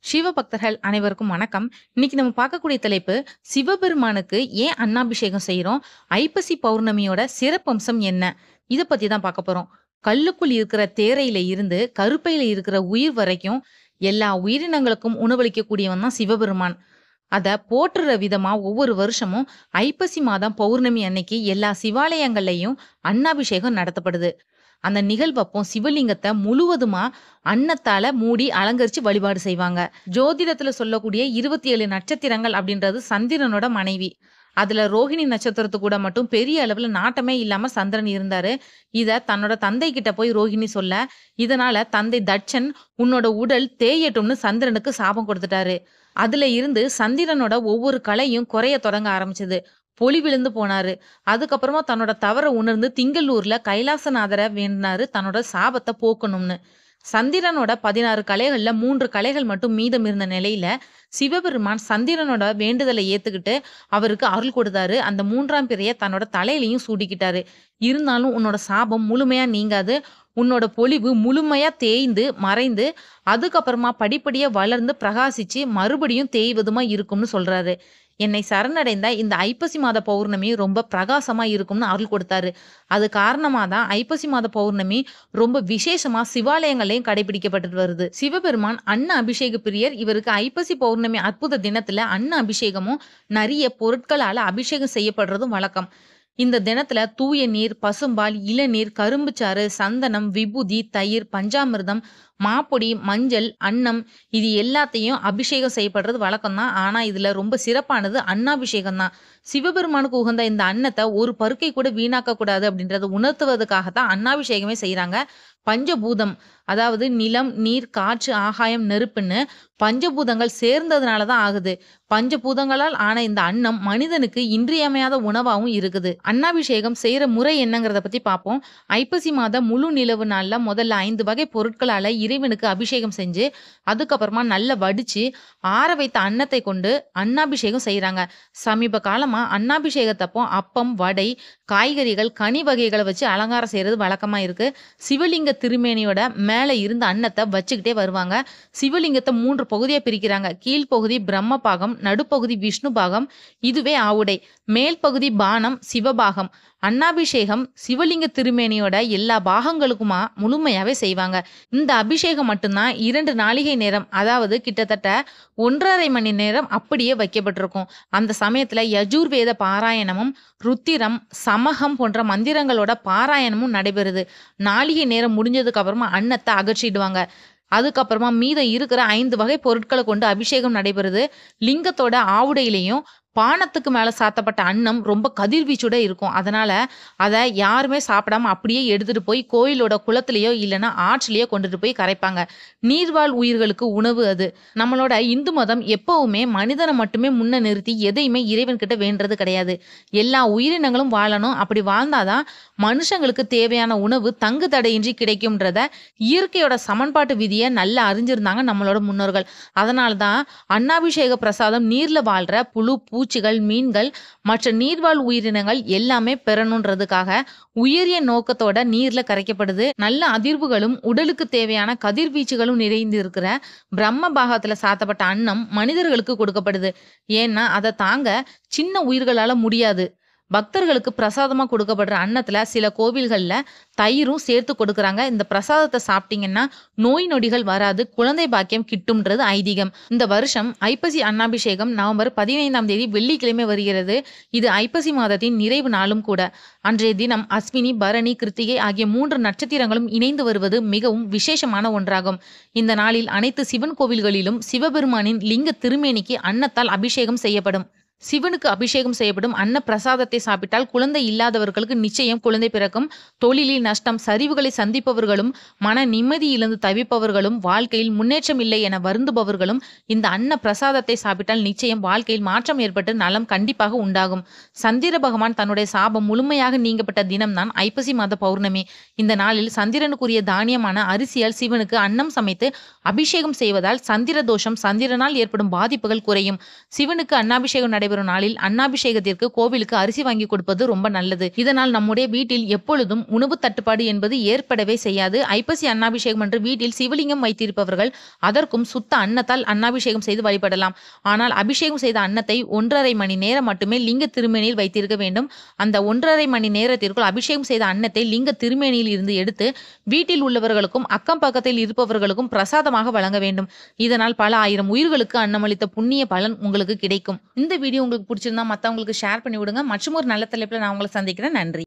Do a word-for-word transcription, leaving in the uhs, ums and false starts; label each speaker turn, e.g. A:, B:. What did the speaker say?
A: சிவபக்தர்கள் அனைவருக்கும் வணக்கம். இன்னைக்கு நம்ம பார்க்கக்கூடிய தலைப்பு, சிவபெருமானுக்கு ஏன் அன்னாபிஷேகம் செய்றோம்? ஐப்பசி பௌர்ணமியோட சிறப்பம்சம் என்ன? இத பத்தி தான் பார்க்க போறோம். கல்லுக்குள் இருக்கிற தேரையில இருந்து கருப்பையில இருக்கிற உயிர் வரைக்கும் எல்லா உயிரினங்களுக்கும் உணவளிக்கக்கூடியவன் தான் சிவபெருமான். அத போற்றுற விதமா ஒவ்வொரு வருஷமும் ஐப்பசி மாதம் பௌர்ணமி அன்னைக்கு எல்லா சிவாலயங்கள்லயும் அன்னாபிஷேகம் நடத்தப்படுது. அந்த நிகழ்வப்போ சிவலிங்கத்தை முழுவதுமா அன்னத்தால மூடி அலங்கரிச்சு வழிபாடு செய்வாங்க. ஜோதிடத்துல சொல்லக்கூடிய இருபத்தி ஏழு நட்சத்திரங்கள் அப்படின்றது சந்திரனோட மனைவி. அதுல ரோஹிணி நட்சத்திரத்து கூட மட்டும் பெரிய அளவுல நாட்டமே இல்லாம சந்திரன் இருந்தாரு. இத தன்னோட தந்தை கிட்ட போய் ரோஹிணி சொல்ல, இதனால தந்தை தட்சன் உன்னோட உடல் தேயட்டும்னு சந்திரனுக்கு சாபம் கொடுத்துட்டாரு. அதுல இருந்து சந்திரனோட ஒவ்வொரு கலையும் குறைய தொடங்க ஆரம்பிச்சது. பொலி விழுந்து போனாரு. அதுக்கப்புறமா தன்னோட தவற உணர்ந்து திங்களூர்ல கைலாசநாதரை வேண்டினாரு தன்னோட சாபத்தை போக்கணும்னு. சந்திரனோட பதினாறு கலைகள்ல மூன்று கலைகள் மட்டும் மீதம் இருந்த நிலையில சிவபெருமான் சந்திரனோட வேண்டுதலை ஏத்துக்கிட்டு அவருக்கு அருள் கொடுத்தாரு. அந்த மூன்றாம் பிறைய தன்னோட தலையிலையும் சூடிக்கிட்டாரு. இருந்தாலும் உன்னோட சாபம் முழுமையா நீங்காது, உன்னோட பொலிவு முழுமையா தேய்ந்து மறைந்து அதுக்கப்புறமா படிப்படியா வளர்ந்து பிரகாசிச்சு மறுபடியும் தேய்வதுமா இருக்கும்னு சொல்றாரு. என்னை சரணடைந்த இந்த ஐப்பசி மாத பௌர்ணமி ரொம்ப பிரகாசமா இருக்கும்னு அருள் கொடுத்தாரு. அது காரணமா தான் ஐப்பசி மாத பௌர்ணமி ரொம்ப விசேஷமா சிவாலயங்களையும் கடைபிடிக்கப்பட்டு வருது. சிவபெருமான் அன்ன அபிஷேக பிரியர். இவருக்கு ஐப்பசி பௌர்ணமி அற்புத தினத்துல அன்ன அபிஷேகமும் நிறைய பொருட்களால அபிஷேகம் செய்யப்படுறதும் வழக்கம். இந்த தினத்துல தூய நீர், பசும்பால், இளநீர், கரும்புச்சாறு, சந்தனம், விபூதி, தயிர், பஞ்சாமிர்தம், மாப்பொடி, மஞ்சள், அன்னம் இது எல்லாத்தையும் அபிஷேகம் செய்யப்படுறது வழக்கம் தான். ஆனா இதுல ரொம்ப சிறப்பானது அன்னாபிஷேகம் தான். சிவபெருமானுக்கு உகந்த இந்த அன்னத்தை ஒரு பருக்கை கூட வீணாக்க கூடாது அப்படின்றத உணர்த்துவதற்காகத்தான் அன்னாபிஷேகமே செய்யறாங்க. பஞ்சபூதம், அதாவது நிலம், நீர், காற்று, ஆகாயம், நெருப்புன்னு பஞ்சபூதங்கள் சேர்ந்ததுனாலதான் ஆகுது. பஞ்சபூதங்களால் ஆன இந்த அன்னம் மனிதனுக்கு இன்றியமையாத உணவாகவும் இருக்குது. அன்னாபிஷேகம் செய்யற முறை என்னங்கிறத பத்தி பார்ப்போம். ஐப்பசி மாதம் முழு நிலவு நாள்ல முதல்ல ஐந்து வகை பொருட்களால இறைவனுக்கு அபிஷேகம் செஞ்சு அதுக்கப்புறமா நல்லா வடிச்சு ஆற வைத்த அன்னத்தை கொண்டு அன்னாபிஷேகம் செய்யறாங்க. சமீப காலமா அன்னாபிஷேகத்தப்போ அப்பம், வடை, காய்கறிகள், கனி வகைகளை வச்சு அலங்காரம் செய்யறது வழக்கமா இருக்கு. சிவலிங்க திருமேனியோட மேல இருந்த அன்னத்தை வச்சுக்கிட்டே வருவாங்க. சிவலிங்கத்தை மூன்று பகுதியா பிரிக்கிறாங்க. கீழ்ப்பகுதி பிரம்ம பாகம், நடுப்பகுதி விஷ்ணு பாகம், இதுவே ஆவுடை. மேல் பகுதி பானம், சிவபாகம். அன்னாபிஷேகம் சிவலிங்க திருமேனியோட எல்லா பாகங்களுக்குமா முழுமையாவே செய்வாங்க. இந்த அபிஷேகம் மட்டும்தான் இரண்டு நாளிகை நேரம், அதாவது கிட்டத்தட்ட ஒன்றரை மணி நேரம் அப்படியே வைக்கப்பட்டிருக்கும். அந்த சமயத்துல யஜுர்வேத பாராயணமும் ருத்திரம், சமகம் போன்ற மந்திரங்களோட பாராயணமும் நடைபெறுது. நாளிகை நேரம் முடிஞ்சதுக்கு அப்புறமா அன்னத்தை அகற்றிடுவாங்க. அதுக்கப்புறமா மீதம் இருக்கிற ஐந்து வகை பொருட்களை கொண்டு அபிஷேகம் நடைபெறுது. லிங்கத்தோட ஆவுடையிலையும் பானத்துக்கு மேல சாத்தப்பட்ட அன்னம் ரொம்ப கதிர்வீச்சுட இருக்கும். அதனால அதை யாருமே சாப்பிடாம அப்படியே எடுத்துட்டு போய் கோயிலோட குளத்திலேயோ இல்லைன்னா ஆற்றிலேயோ கொண்டுட்டு போய் கரைப்பாங்க. நீர்வாழ் உயிர்களுக்கு உணவு அது. நம்மளோட இந்து மதம் எப்பவுமே மனிதனை மட்டுமே முன்ன நிறுத்தி எதையுமே இறைவன் கிட்ட வேண்டது கிடையாது. எல்லா உயிரினங்களும் வாழணும். அப்படி வாழ்ந்தாதான் மனுஷங்களுக்கு தேவையான உணவு தங்கு தடையின்றி கிடைக்கும்ன்றத இயற்கையோட சமன்பாட்டு விதியை நல்லா அறிஞ்சிருந்தாங்க நம்மளோட முன்னோர்கள். அதனால்தான் அன்னாபிஷேக பிரசாதம் நீர்ல வாழ்ற புழு, பூச்சிகள், மீன்கள், மற்ற நீர்வாழ் உயிரினங்கள் எல்லாமே பெறணுன்றதுக்காக உயரிய நோக்கத்தோட நீர்ல கரைக்கப்படுது. நல்ல அதிர்வுகளும் உடலுக்கு தேவையான கதிர்வீச்சுகளும் நிறைந்து இருக்கிற பிரம்ம பாகத்துல சாத்தப்பட்ட அன்னம் மனிதர்களுக்கு கொடுக்கப்படுது. ஏன்னா அதை தாங்க சின்ன உயிர்களால முடியாது. பக்தர்களுக்கு பிரசாதமா கொடுக்கப்படுற அன்னத்துல சில கோவில்கள்ல தயிரும் சேர்த்து கொடுக்கறாங்க. இந்த பிரசாதத்தை சாப்பிட்டீங்கன்னா நோய் நொடிகள் வராது, குழந்தை பாக்கியம் கிட்டும்ன்றது ஐதீகம். இந்த வருஷம் ஐப்பசி அன்னாபிஷேகம் நவம்பர் பதினைந்தாம் தேதி வெள்ளிக்கிழமை வருகிறது. இது ஐப்பசி மாதத்தின் நிறைவு நாளும் கூட. அன்றைய தினம் அஸ்வினி, பரணி, கிருத்திகை ஆகிய மூன்று நட்சத்திரங்களும் இணைந்து வருவது மிகவும் விசேஷமான ஒன்றாகும். இந்த நாளில் அனைத்து சிவன் கோவில்களிலும் சிவபெருமானின் லிங்க திருமேனிக்கு அன்னத்தால் அபிஷேகம் செய்யப்படும். சிவனுக்கு அபிஷேகம் செய்யப்படும் அன்ன பிரசாதத்தை சாப்பிட்டால் குழந்தை இல்லாதவர்களுக்கு நிச்சயம் குழந்தை பிறக்கும். தொழிலில் நஷ்டம், சரிவுகளை சந்திப்பவர்களும், மன நிம்மதி இழந்து தவிப்பவர்களும், வாழ்க்கையில் முன்னேற்றம் இல்லை என வருந்துபவர்களும் இந்த அன்ன பிரசாதத்தை சாப்பிட்டால் நிச்சயம் வாழ்க்கையில் மாற்றம் ஏற்பட்டு நலம் கண்டிப்பாக உண்டாகும். சந்திர பகவான் தன்னுடைய சாபம் முழுமையாக நீங்கப்பட்ட தினம்தான் ஐப்பசி மாத பௌர்ணமி. இந்த நாளில் சந்திரனுக்குரிய தானியமான அரிசியால் சிவனுக்கு அன்னம் சமைத்து அபிஷேகம் செய்வதால் சந்திர தோஷம், சந்திரனால் ஏற்படும் பாதிப்புகள் குறையும். சிவனுக்கு அன்னாபிஷேகம் நடை நடைபெறும் நாளில் அன்னாபிஷேகத்திற்கு கோவிலுக்கு அரிசி வாங்கி கொடுப்பது ரொம்ப நல்லது. இதனால் நம்முடைய வீட்டில் எப்பொழுதும் உணவு தட்டுப்பாடு என்பது ஏற்படவே செய்யாது. ஐப்பசி அன்னாபிஷேகம் என்று வீட்டில் சிவலிங்கம் வைத்திருப்பவர்கள் அதற்கும் சுத்த அன்னத்தால் அன்னாபிஷேகம் செய்து வழிபடலாம். ஆனால் அபிஷேகம் செய்த அன்னத்தை ஒன்றரை மணி நேரம் மட்டுமே லிங்க திருமேனியில் வைத்திருக்க வேண்டும். அந்த ஒன்றரை மணி நேரத்திற்குள் அபிஷேகம் செய்த அன்னத்தை லிங்க திருமேனியில் இருந்து எடுத்து வீட்டில் உள்ளவர்களுக்கும் அக்கம் பக்கத்தில் இருப்பவர்களுக்கும் பிரசாதமாக வழங்க வேண்டும். இதனால் பல ஆயிரம் உயிர்களுக்கு அன்னமளித்த புண்ணிய பலன் உங்களுக்கு கிடைக்கும். இந்த வீடியோ உங்களுக்கு பிடிச்சிருந்தா மத்தவங்களுக்கு ஷேர் பண்ணி விடுங்க. மற்றும் ஒரு நல்ல தலைப்புல நான் உங்களை சந்திக்கிறேன். நன்றி.